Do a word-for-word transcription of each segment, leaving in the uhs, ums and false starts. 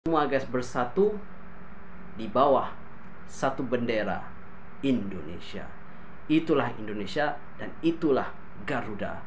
Semua guys bersatu di bawah satu bendera Indonesia. Itulah Indonesia dan itulah Garuda.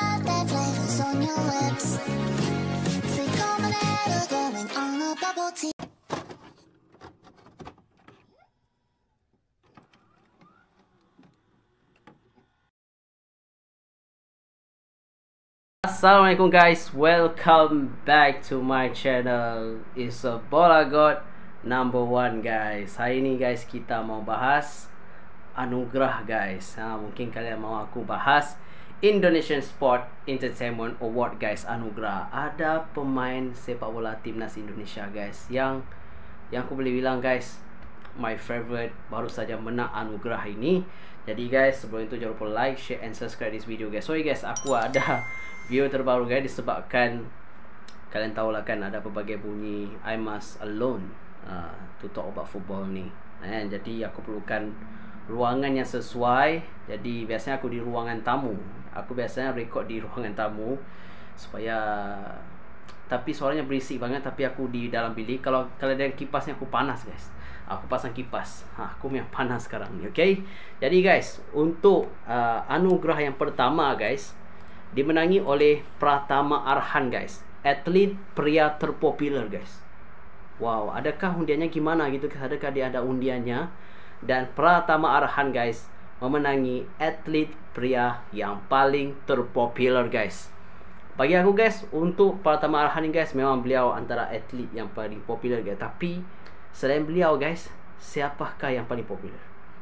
Assalamualaikum guys, welcome back to my channel. It's a Bola God number one guys. Hari ni guys kita mau bahas anugerah guys. ha, Mungkin kalian mau aku bahas Indonesian Sport Entertainment Award guys. Anugerah. Ada pemain sepak bola timnas Indonesia guys Yang Yang aku boleh bilang guys, my favorite baru saja menang anugerah ini. Jadi guys, sebelum itu jangan lupa like, share and subscribe this video guys. Sorry guys, aku ada video terbaru guys disebabkan kalian tahu lah kan ada pelbagai bunyi I must alone uh, to talk about football ni. eh, Jadi aku perlukan ruangan yang sesuai. Jadi biasanya aku di ruangan tamu. Aku biasanya record di ruangan tamu supaya, tapi suaranya berisik banget. Tapi aku di dalam bilik. Kalau kalau ada kipasnya aku panas guys. Aku pasang kipas. ha, Aku memang panas sekarang ni. Okay. Jadi guys, untuk uh, anugerah yang pertama guys, dimenangi oleh Pratama Arhan guys, atlet pria terpopular guys. Wow, adakah undiannya gimana gitu? Adakah dia ada undiannya? Dan Pratama Arhan guys memenangi atlet pria yang paling terpopular guys. Bagi aku guys, untuk Pratama Arhan guys, memang beliau antara atlet yang paling popular guys. Tapi selain beliau guys, siapakah yang paling popular?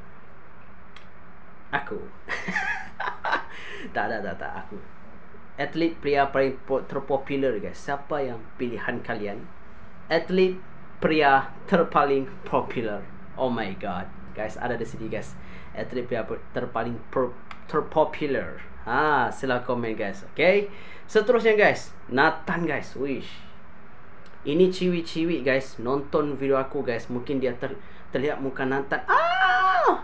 Aku. tak, tak, tak, tak, aku. Atlet pria paling terpopular guys. Siapa yang pilihan kalian? Atlet pria terpaling popular. Oh my god. Guys, ada di sini guys. Atlet pria terpaling terpopular. Ha, sila komen guys. Okay. Seterusnya guys, Nathan guys. Wish. Ini ciwi-ciwi guys, nonton video aku guys, mungkin dia ter terlihat muka Nathan. Ah!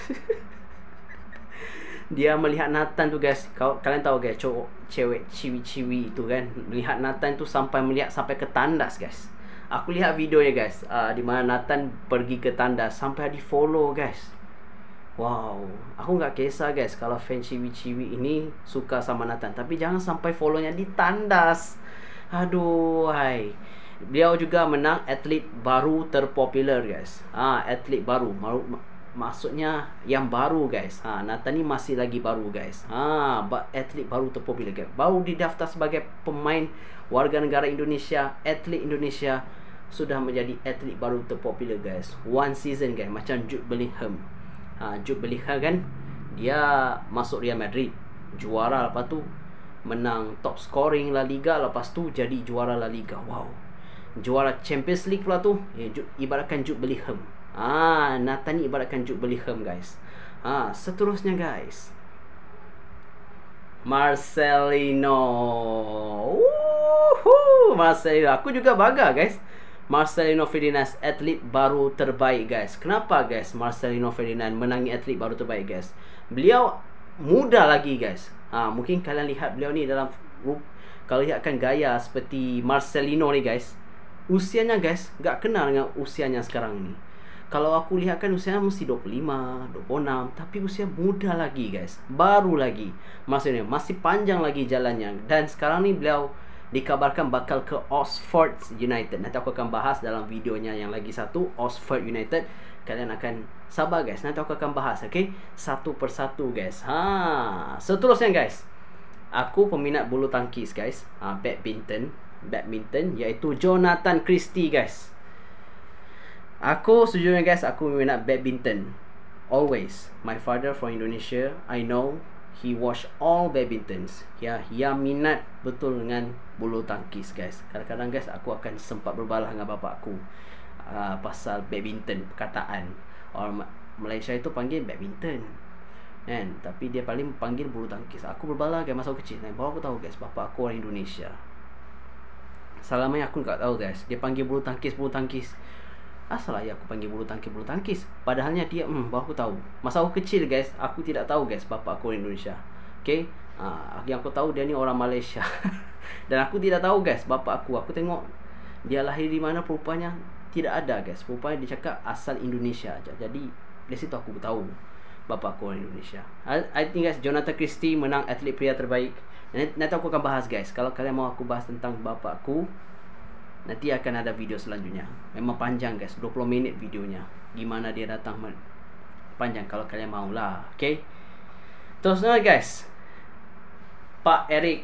Dia melihat Nathan tu guys. Kau kalian tahu guys, cowok cewek ciwi-ciwi itu kan, melihat Nathan tu sampai melihat sampai ke tandas guys. Aku lihat videonya guys, uh, di mana Nathan pergi ke tandas sampai di follow guys. Wow, aku nggak kisah guys kalau fan ciwi-ciwi ini suka sama Nathan, tapi jangan sampai follownya di tandas. Aduh, hai. Beliau juga menang atlet baru terpopular guys. Ah, ha, atlet baru. Baru maksudnya yang baru guys. Ha, Nathan ni masih lagi baru guys. Ha, atlet baru terpopular guys. Baru didaftar sebagai pemain warga negara Indonesia, atlet Indonesia, sudah menjadi atlet baru terpopular guys. One season guys, macam Jude Bellingham. Ha, Jude Bellingham kan, dia masuk Real Madrid, juara, lepas tu menang top scoring La Liga, lepas tu jadi juara La Liga. Wow. Juara Champions League pula tu, eh, ibaratkan Jude Bellingham. Ah, Nathan ni ibaratkan Jude Bellingham guys. Ah, seterusnya guys, Marcelino. Woohoo, Marcelino. Aku juga bangga guys. Marcelino Ferdinand, atlet baru terbaik guys. Kenapa guys Marcelino Ferdinand menangi atlet baru terbaik guys? Beliau muda lagi guys. Ha, mungkin kalian lihat beliau ni dalam, kalau lihatkan gaya seperti Marcelino ni guys, usianya guys gak kenal dengan usianya sekarang ni. Kalau aku lihatkan usianya mesti dua puluh lima, dua puluh enam, tapi usia muda lagi guys, baru lagi. Maksudnya masih panjang lagi jalannya. Dan sekarang ni beliau dikabarkan bakal ke Oxford United. Nanti aku akan bahas dalam videonya yang lagi satu, Oxford United. Kalian akan sabar guys, nanti aku akan bahas, okay? Satu persatu guys. Ha, seterusnya guys, aku peminat bulu tangkis guys. ha, Badminton Badminton iaitu Jonathan Christie guys. Aku sejujurnya guys, aku peminat badminton. Always. My father from Indonesia, I know he watch all badmintons. Ya, dia minat betul dengan bulu tangkis guys. Kadang-kadang guys aku akan sempat berbalah dengan bapa aku uh, pasal badminton, perkataan orang Malaysia itu panggil badminton kan, tapi dia paling panggil bulu tangkis. Aku berbalah guys masa aku kecil. Dan baru aku tahu guys, bapa aku orang Indonesia. Selama aku tak tahu guys, dia panggil bulu tangkis, bulu tangkis. Asal ayah aku panggil bulu tangkis, bulu tangkis. Padahalnya dia, hmm, baru aku tahu. Masa aku kecil guys, aku tidak tahu guys bapa aku orang Indonesia. Okay, uh, yang aku tahu dia ni orang Malaysia. Dan aku tidak tahu guys bapa aku. Aku tengok Dia lahir di mana rupanya tidak ada guys. Rupanya dia cakap asal Indonesia aja. Jadi dari situ aku tahu bapa aku orang Indonesia. I, I think guys, Jonathan Christie menang atlet pria terbaik. Nanti, nanti aku akan bahas guys. Kalau kalian mau aku bahas tentang bapa aku, nanti akan ada video selanjutnya. Memang panjang guys, dua puluh minit videonya. Gimana dia datang, panjang kalau kalian mau lah. Okay. Terus guys, Pak Eric,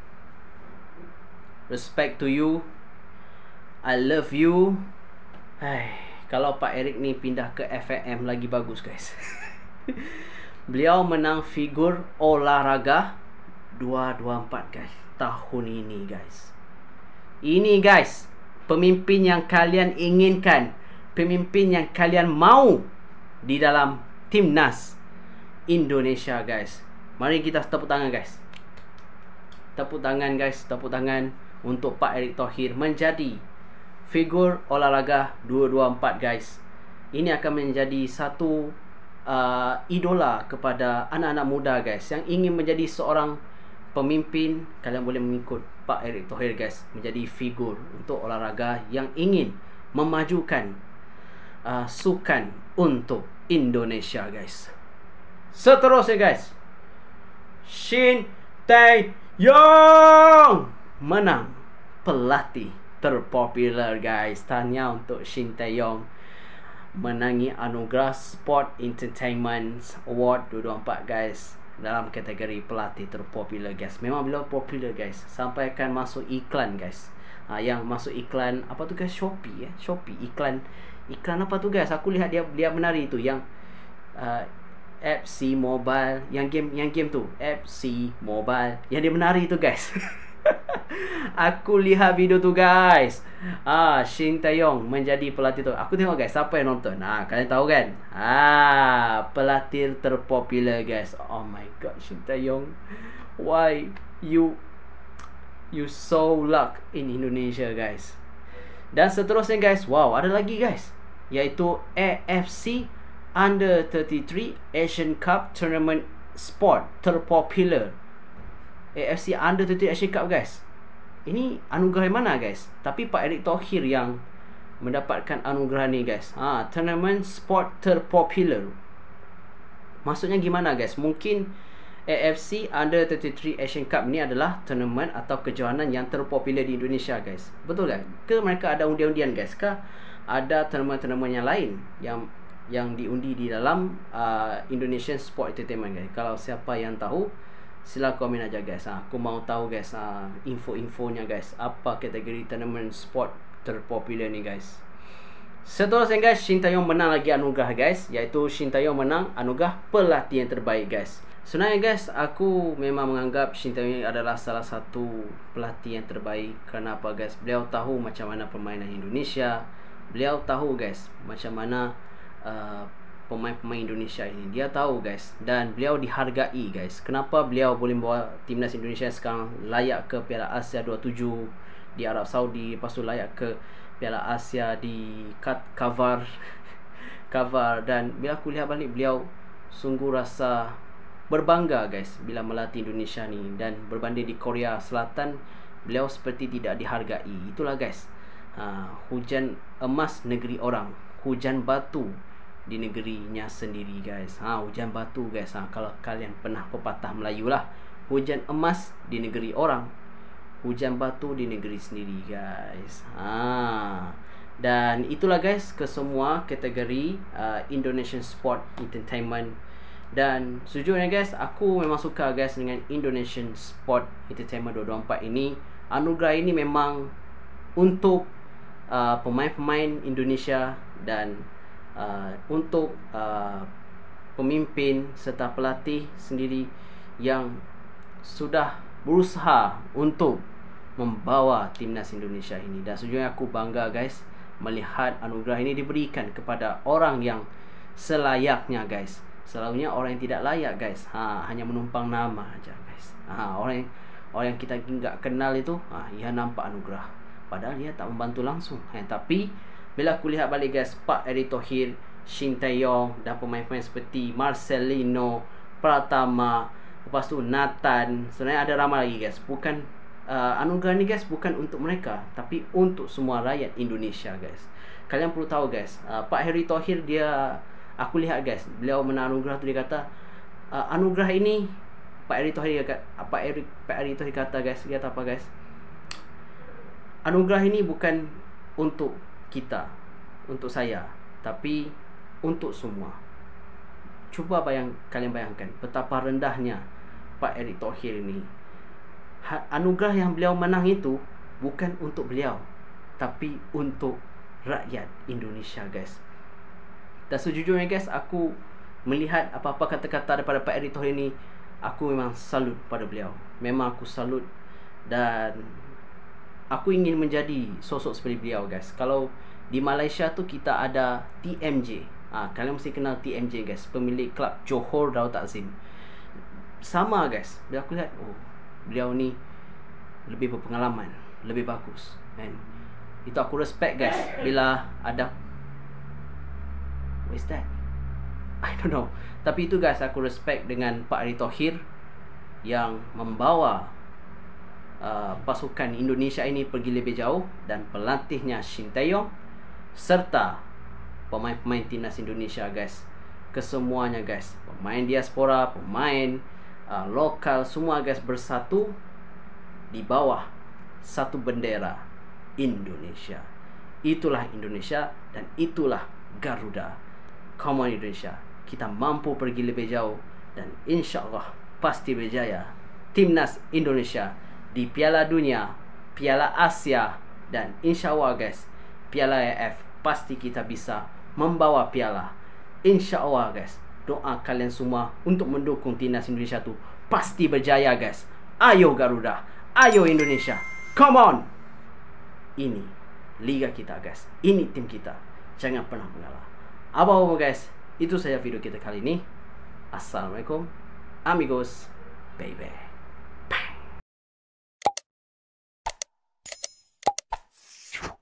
respect to you, I love you. Hai, kalau Pak Eric ni pindah ke F M lagi bagus guys. Beliau menang figur olahraga dua dua empat guys tahun ini guys. Ini guys, pemimpin yang kalian inginkan, pemimpin yang kalian mau di dalam timnas Indonesia guys. Mari kita tepuk tangan guys. Tepuk tangan guys, tepuk tangan untuk Pak Erick Thohir menjadi figur olahraga dua dua empat guys. Ini akan menjadi satu uh, idola kepada anak-anak muda guys yang ingin menjadi seorang pemimpin. Kalian boleh mengikut Pak Erick Thohir guys, menjadi figur untuk olahraga yang ingin memajukan uh, sukan untuk Indonesia guys. Seterusnya guys, Shin Tae-yong menang pelatih terpopular guys. Tanya untuk Shin Tae-yong menangi anugerah Sport Entertainment Award dua dua empat guys dalam kategori pelatih terpopular guys. Memang beliau popular guys, sampai akan masuk iklan guys. Ha, yang masuk iklan apa tu guys? Shopee ya, Shopee iklan iklan apa tu guys? Aku lihat dia dia menari tu yang uh, F C Mobile, yang game yang game tu F C Mobile yang dia menari tu guys. Aku lihat video tu guys. Ah, Shin Tae-yong menjadi pelatih tu. Aku tengok guys, siapa yang nonton? Ah, kalian tahu kan? Ah, pelatih terpopular guys. Oh my god, Shin Tae-yong, why you you so luck in Indonesia guys. Dan seterusnya guys, wow, ada lagi guys, yaitu A F C Under thirty-three Asian Cup Tournament Sport terpopular. A F C Under thirty-three Asian Cup guys. Ini anugerah mana guys? Tapi Pak Erick Thohir yang mendapatkan anugerah ni guys. Ha, Tournament Sport terpopular. Maksudnya gimana guys? Mungkin A F C Under thirty-three Asian Cup ni adalah tournament atau kejohanan yang terpopular di Indonesia guys. Betul kan? Ke mereka ada undian-undian guys? Kah ada tournament-tournament yang lain yang yang diundi di dalam uh, Indonesian Sport Entertainment guys? Kalau siapa yang tahu, sila komen aja guys. Ha, aku mau tahu guys uh, info-infonya guys. Apa kategori tournament sport terpopular ni guys. Seterusnya guys, Shin Tae-yong menang lagi anugerah guys, iaitu Shin Tae-yong menang anugerah pelatih yang terbaik guys. Sebenarnya guys, aku memang menganggap Shin Tae-yong adalah salah satu pelatih yang terbaik. Kenapa guys? Beliau tahu macam mana permainan Indonesia. Beliau tahu guys macam mana uh, pemain-pemain Indonesia ini. Dia tahu guys, dan beliau dihargai guys. Kenapa beliau boleh membawa timnas Indonesia sekarang layak ke Piala Asia dua puluh tujuh di Arab Saudi, lepas tu layak ke Piala Asia di Qatar Qatar. Dan bila aku lihat balik, beliau sungguh rasa berbangga guys bila melatih Indonesia ni. Dan berbanding di Korea Selatan, beliau seperti tidak dihargai. Itulah guys, ha, hujan emas negeri orang, hujan batu di negerinya sendiri guys. Ha, hujan batu guys. Ha, kalau kalian pernah pepatah Melayu lah, hujan emas di negeri orang, hujan batu di negeri sendiri guys. Ha, dan itulah guys ke semua kategori uh, Indonesian Sport Entertainment. Dan sejujurnya guys, aku memang suka guys dengan Indonesian Sport Entertainment dua dua empat ini. Anugerah ini memang untuk uh, pemain-pemain Indonesia dan Uh, untuk uh, pemimpin serta pelatih sendiri yang sudah berusaha untuk membawa timnas Indonesia ini. Dan sejujurnya aku bangga guys melihat anugerah ini diberikan kepada orang yang selayaknya guys. Selalunya orang yang tidak layak guys, ha, hanya menumpang nama aja guys. Ha, orang yang, orang yang kita enggak kenal itu, ha, ia nampak anugerah, padahal ia tak membantu langsung. Ha, tapi bila aku lihat balik guys, Pak Erick Thohir, Shin Tae-yong dan pemain-pemain seperti Marcelino, Pratama, lepas tu Nathan, sebenarnya ada ramai lagi guys. Bukan uh, anugerah ni guys bukan untuk mereka, tapi untuk semua rakyat Indonesia guys. Kalian perlu tahu guys, uh, Pak Heri Thohir dia, aku lihat guys, beliau menang anugerah tu, dia kata uh, anugerah ini, Pak Heri Thohir kata, Pak Heri Pak Heri Thohir kata guys, dia kata apa guys? Anugerah ini bukan untuk kita, untuk saya, tapi untuk semua. Cuba bayang, kalian bayangkan betapa rendahnya Pak Heri Thohir ini. Ha, anugerah yang beliau menang itu bukan untuk beliau, tapi untuk rakyat Indonesia guys. Dan sejujurnya guys, aku melihat apa-apa kata-kata daripada Pak Heri Thohir ini, aku memang salut pada beliau. Memang aku salut, dan aku ingin menjadi sosok seperti beliau guys. Kalau di Malaysia tu kita ada T M J. Ah, kalian mesti kenal T M J guys, pemilik klub Johor Darul Takzim. Sama guys, bila aku lihat, oh, beliau ni lebih berpengalaman, lebih bagus, kan? Itu aku respect guys. Bila ada, what is that? I don't know. Tapi itu guys, aku respect dengan Pak Heri Thohir yang membawa uh, pasukan Indonesia ini pergi lebih jauh, dan pelatihnya Shin Tae-yong serta pemain-pemain timnas Indonesia guys, kesemuanya guys, pemain diaspora, pemain uh, lokal, semua guys bersatu di bawah satu bendera Indonesia. Itulah Indonesia, dan itulah Garuda. Come on Indonesia, kita mampu pergi lebih jauh, dan insya Allah pasti berjaya. Timnas Indonesia di Piala Dunia, Piala Asia, dan insya Allah guys, Piala A F, pasti kita bisa membawa piala. Insya Allah guys, doa kalian semua untuk mendukung timnas Indonesia tu pasti berjaya guys. Ayo Garuda, ayo Indonesia, come on. Ini liga kita guys, ini tim kita, jangan pernah mengalah. Apa-apa guys, itu saja video kita kali ini. Assalamualaikum amigos, baby.